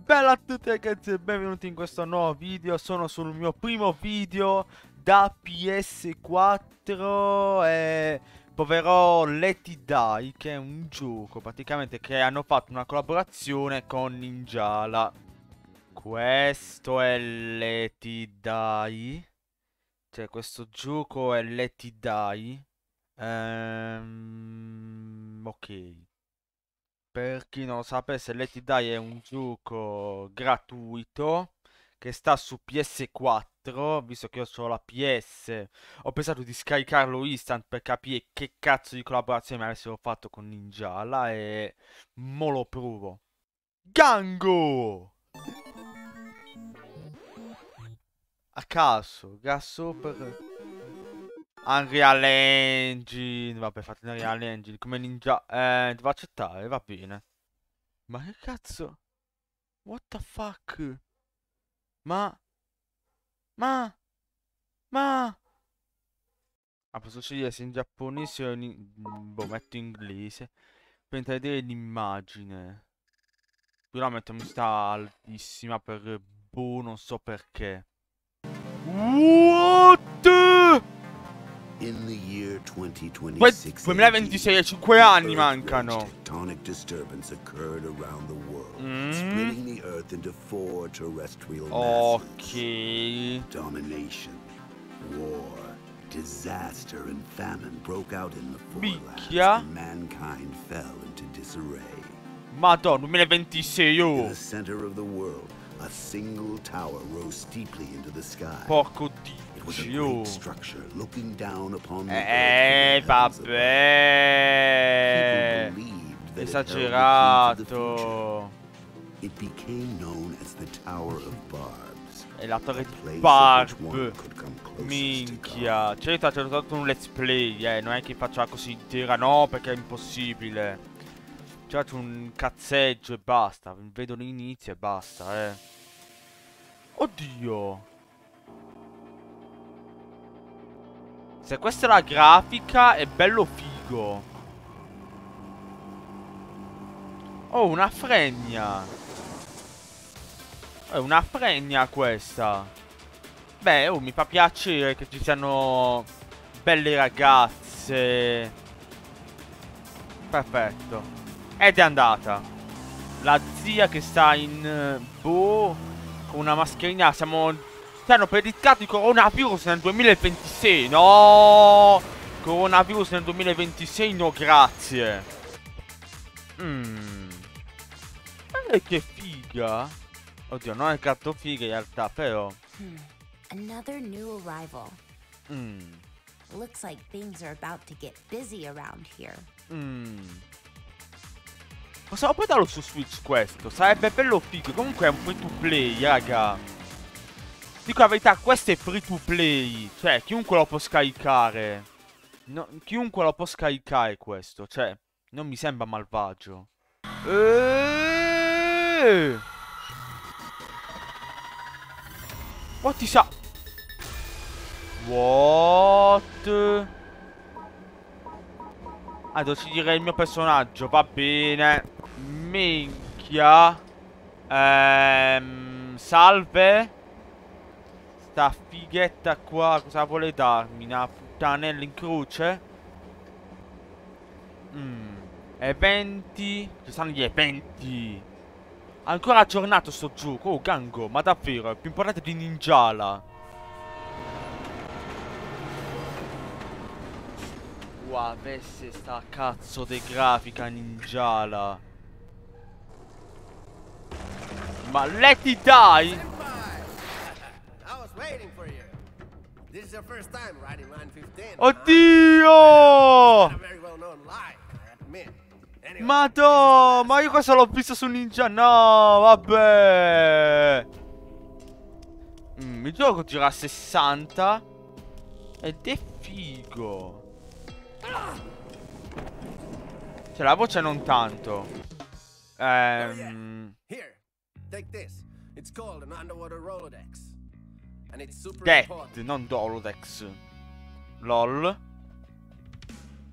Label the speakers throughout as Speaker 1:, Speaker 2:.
Speaker 1: Bella a tutti ragazzi e benvenuti in questo nuovo video. Sono sul mio primo video da PS4 e proverò Let It Die, che è un gioco praticamente che hanno fatto una collaborazione con Ninjala. Questo è Let It Die. Cioè questo gioco è Let It Die. Ok. Per chi non lo sapesse, Let It Die è un gioco gratuito che sta su PS4. Visto che io ho la PS, ho pensato di scaricarlo instant per capire che cazzo di collaborazione mi avessero fatto con Ninjala e mo lo provo. Gango! A caso, Grasshopper, Unreal Engine. Vabbè, fate Unreal Engine come Ninja. Devo accettare, va bene. Ma che cazzo? What the fuck? Ma... Ma... Ma... Ah, posso scegliere se in giapponese o in... Boh, metto inglese. Per vedere l'immagine. Però metto mi sta altissima per... Boh, non so perché. What?
Speaker 2: In the year
Speaker 1: 2026, 5 anni mancano.
Speaker 2: Tectonic disturbance occurred around the world, splitting the Earth into 4 terrestrial masses.
Speaker 1: Ok.
Speaker 2: Domination, war, disaster, and famine broke out in the forelands,
Speaker 1: Micchia.
Speaker 2: and mankind fell into disarray.
Speaker 1: Madonna, 2026,
Speaker 2: In
Speaker 1: oh.
Speaker 2: the center of the world, a single tower rose steeply into the sky.
Speaker 1: Porco
Speaker 2: It was a
Speaker 1: dio.
Speaker 2: great structure looking down upon the earth from the heavens above.
Speaker 1: Vabbè.
Speaker 2: People believed that it held the key to the future.
Speaker 1: Esagerato.
Speaker 2: It became known as the Tower of Barbs.
Speaker 1: E la torre
Speaker 2: a
Speaker 1: di
Speaker 2: place
Speaker 1: Barb.
Speaker 2: at which one could come closest to
Speaker 1: Minchia. Certo, c'è stato un let's play, non è che faccia così intera, no, perché è impossibile. C'è un cazzeggio e basta. Vedo l'inizio e basta, Oddio. Se questa è la grafica, è bello figo. Oh, una fregna. È una fregna questa. Beh, mi fa piacere che ci siano belle ragazze. Perfetto. Ed è andata. La zia che sta in... boh, con una mascherina. Ci hanno predicato il coronavirus nel 2026. No! Coronavirus nel 2026, no grazie. Che figa. Oddio, non è tanto figa in realtà, però.
Speaker 3: Another new arrival. Looks like things are about to get busy around here.
Speaker 1: Possiamo portarlo su Switch questo? Sarebbe bello figo. Comunque è un free to play, raga. Dico la verità, questo è free to play. Cioè, chiunque lo può scaricare. No, chiunque lo può scaricare questo. Cioè, non mi sembra malvagio. What is up? What? Ah, devo scegliere il mio personaggio, va bene. Minchia. Salve. Sta fighetta qua, cosa vuole darmi? Una puttanella in croce? Eventi. Ci stanno gli eventi. Ancora aggiornato sto gioco. Oh, Gango, ma davvero, è più importante di Ninjala. Wow, avesse sta cazzo di grafica Ninjala. Ma Let It Die? Oddio! Madò, ma io questo l'ho visto su Ninja. No, vabbè. Il gioco gira a 60 ed è figo. Cioè la voce non tanto.
Speaker 4: Here, take this. It's called an underwater Rolodex. And it's super
Speaker 1: Death,
Speaker 4: important.
Speaker 1: non Dolodex. LOL.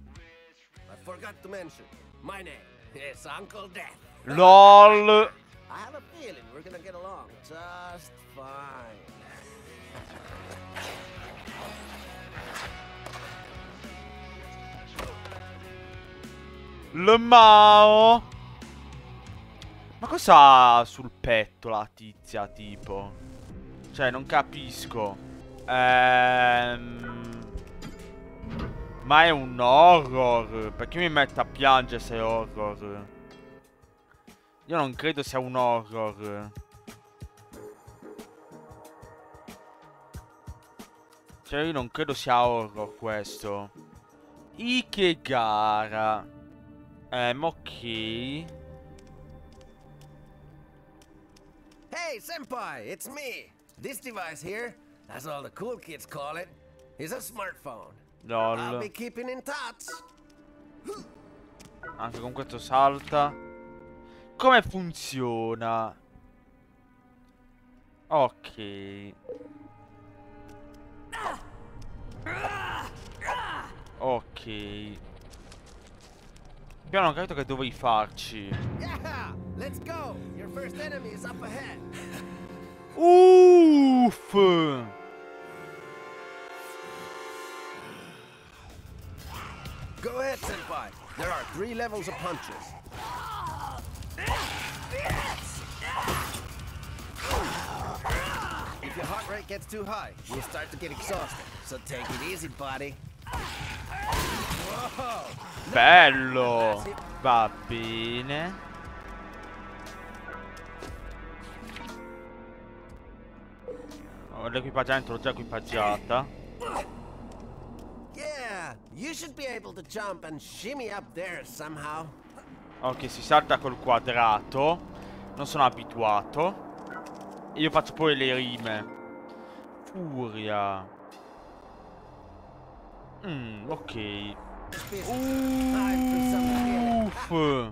Speaker 4: I forgot to mention. My name is Uncle Death.
Speaker 1: LOL.
Speaker 4: I have a feeling we're gonna get along just fine.
Speaker 1: Mao. Ma cosa ha sul petto la tizia, tipo? Cioè, non capisco. Ma è un horror? Perché mi mette a piangere se è horror? Io non credo sia un horror. Cioè, io non credo sia horror questo. Ikegara. Ok.
Speaker 4: Hey, Senpai, it's me. This device here, as all the cool kids call it, is a smartphone. I'll be
Speaker 1: LOL.
Speaker 4: keeping in touch.
Speaker 1: Anche con questo salta. Come funziona? Ok. Ok. Io non ho capito che dovevi farci.
Speaker 4: Yeah, let's go. Your first enemy is up ahead.
Speaker 1: Uff.
Speaker 4: Go ahead, Senpai. There are 3 levels of punches. If your heart rate gets too high, you'll start to get exhausted. So take it easy, buddy. Whoa.
Speaker 1: Bello. Va bene. Oh, l'equipaggiamento l'ho già equipaggiata.
Speaker 4: Yeah, you should be able to jump and shimmy up there somehow.
Speaker 1: Ok, si salta col quadrato. Non sono abituato. Io faccio poi le rime. Furia. Ok. Uff.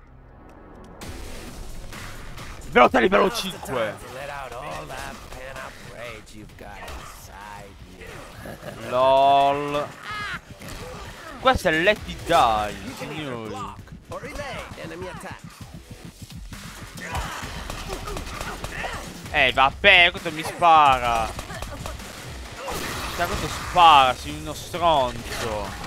Speaker 1: Velocità livello 5.
Speaker 4: Let out all that pent-up rage you've got inside you.
Speaker 1: LOL. Questo è Let It Die,
Speaker 4: You can either
Speaker 1: signori.
Speaker 4: block or evade enemy attack.
Speaker 1: Vabbè, questo mi spara. Cioè, questo spara, sei uno stronzo.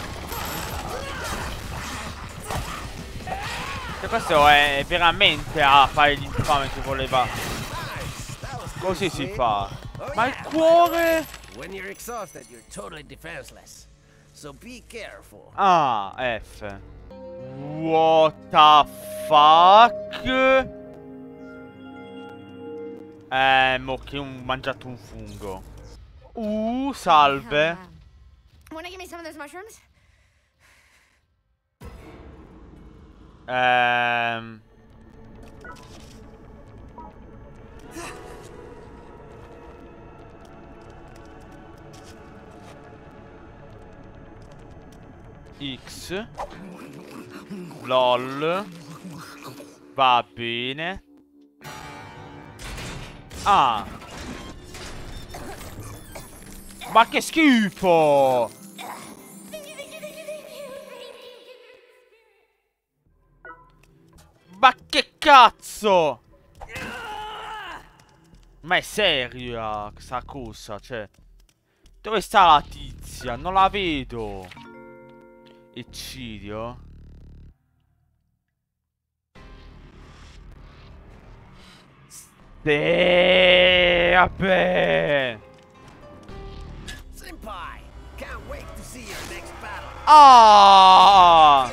Speaker 1: Cioè, questo è veramente a fare l'infame che voleva. Così si fa. Ma il cuore?
Speaker 4: When you're exhausted, you're totally defenseless. So be careful.
Speaker 1: Ah, F. What the fuck? Ok, ho mangiato un fungo. Salve.
Speaker 3: Wanna give me some of those mushrooms?
Speaker 1: X. LOL. Va bene. Ah. Ma che schifo! Ma che cazzo! Ma è seria questa cosa, cioè. Dove sta la tizia? Non la vedo. Eccidio. Vabbè.
Speaker 4: Senpai, can't wait to see your next battle.
Speaker 1: Ah!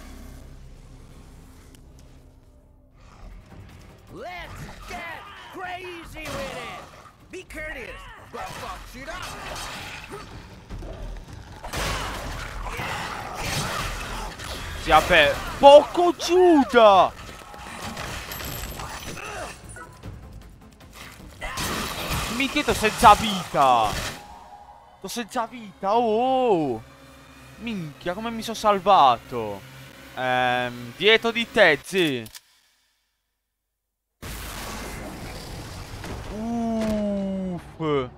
Speaker 4: Let's get crazy with it. Be courteous, but fuck shit up.
Speaker 1: Sì, vabbè. Poco Giuda! Mi chiedo senza vita. Sto senza vita, oh! Minchia, come mi sono salvato? Dietro di te, zi. Uff.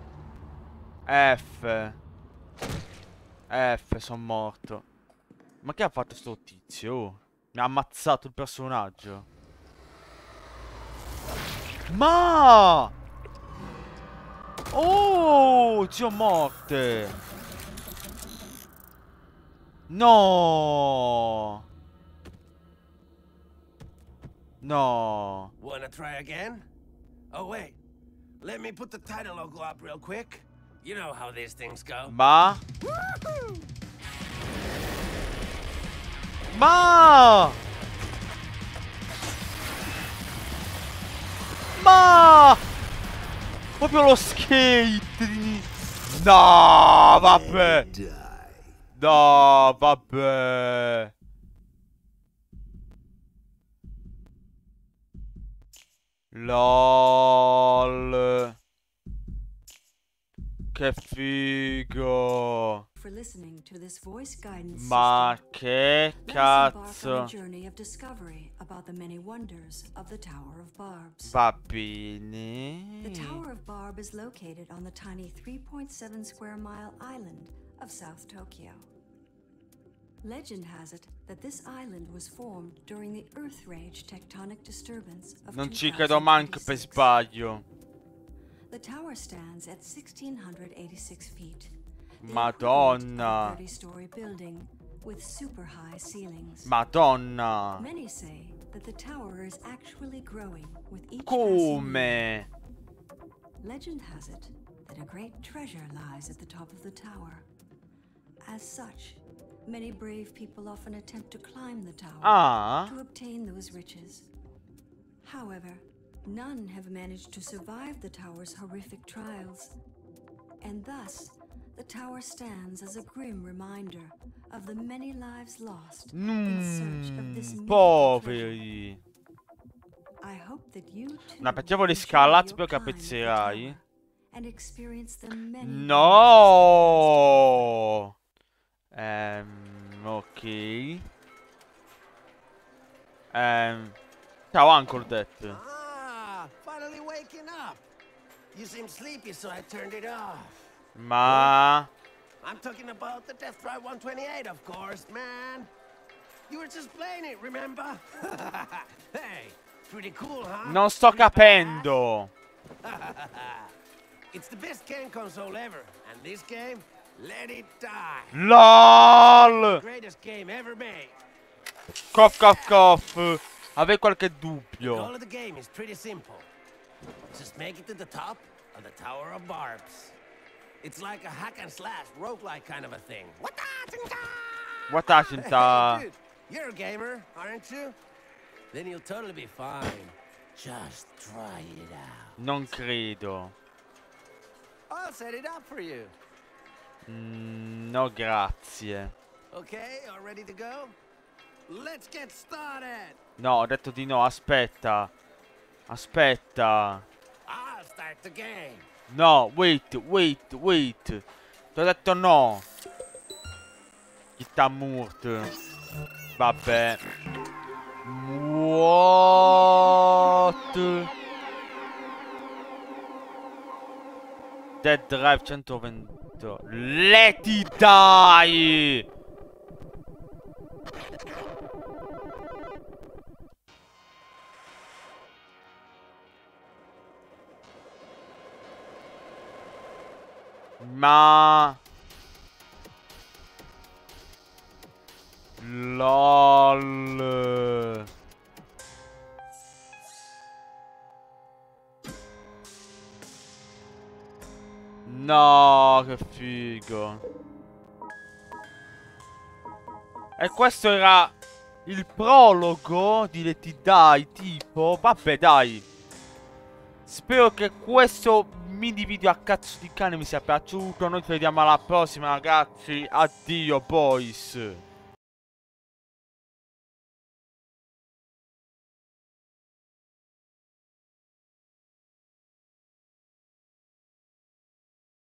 Speaker 1: F. F, sono morto. Ma che ha fatto sto tizio? Oh, mi ha ammazzato il personaggio. Ma! Oh, zio morte! No! No!
Speaker 4: Wanna try again? Oh wait, let me put the title logo up real quick. You know how these things go.
Speaker 1: Ma? Ma! Ma! Proprio lo skate! No, vabbè! No, vabbè! LOL! Che figo! Ma che cazzo? Va bene.
Speaker 5: The Tower of Barb is located on the tiny 3.7 square mile island of South Tokyo. Legend has it that this island was formed during the Earth Rage tectonic disturbance of 2026.
Speaker 1: Non ci credo manco per sbaglio.
Speaker 5: The tower stands at 1,686 feet.
Speaker 1: Madonna.
Speaker 5: 30-story building with super high ceilings.
Speaker 1: Madonna.
Speaker 5: Many say that the tower is actually growing with each
Speaker 1: Come?
Speaker 5: Legend has it that a great treasure lies at the top of the tower. As such, many brave people often attempt to climb the tower to obtain those riches. However, none have managed to survive the tower's horrific trials, and thus the tower stands as a grim reminder of the many lives lost in search of this mythical treasure. I hope that you too
Speaker 1: Una piacevole scala, spero che
Speaker 5: climb the
Speaker 1: apprezzerai.
Speaker 5: tower and experience the many
Speaker 1: No! Ok. Ciao Uncle Death.
Speaker 4: Finally waking up. You seem sleepy, so I turned it off.
Speaker 1: Ma...
Speaker 4: I'm talking about the Death Drive 128, of course, man. You were just playing it, remember? Hey, pretty cool, huh?
Speaker 1: Non sto capendo.
Speaker 4: It's the best game console ever, and this game, let it die.
Speaker 1: LOL!
Speaker 4: Greatest game ever made.
Speaker 1: Cough, cough, cough. Avevi qualche
Speaker 4: The
Speaker 1: dubbio?
Speaker 4: goal of the game is pretty simple. Just make it to the top of the Tower of Barbs. It's like a hack and slash roguelike kind of a thing.
Speaker 1: Watachinta.
Speaker 4: Hey, dude, you're a gamer, aren't you? Then you'll totally be fine. Just try it out.
Speaker 1: Non credo.
Speaker 4: I'll set it up for you.
Speaker 1: No, grazie.
Speaker 4: Okay, all ready to go? Let's get started.
Speaker 1: No, ho detto di no, aspetta. Aspetta.
Speaker 4: I'll start the game.
Speaker 1: No, wait. Ti ho detto no. Chitamurt. Vabbè. What? Dead Drive 120. Let it die! Ma... LOL... No, che figo. E questo era il prologo di Let It Die, tipo. Vabbè, dai. Spero che questo mini video a cazzo di cane vi sia piaciuto. Noi ci vediamo alla prossima, ragazzi. Addio, boys.